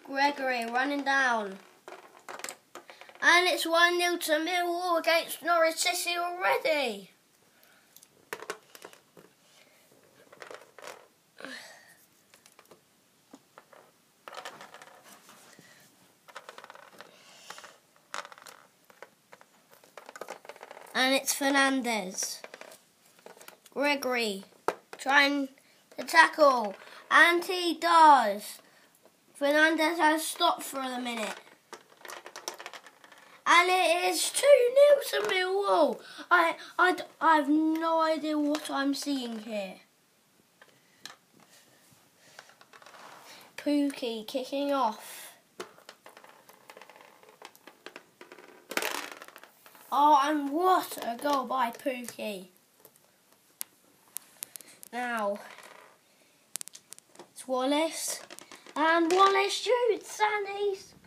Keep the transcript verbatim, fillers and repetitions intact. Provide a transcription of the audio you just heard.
Gregory running down. And it's one nil to Millwall against Norwich City already. And it's Fernandez. Gregory trying to tackle. And he does. Fernandez has stopped for a minute. And it is two nil to Millwall. I, I, I have no idea what I'm seeing here. Pookie kicking off. Oh, and what a goal by Pookie. Now, it's Wallace. And Wallace shoots and he's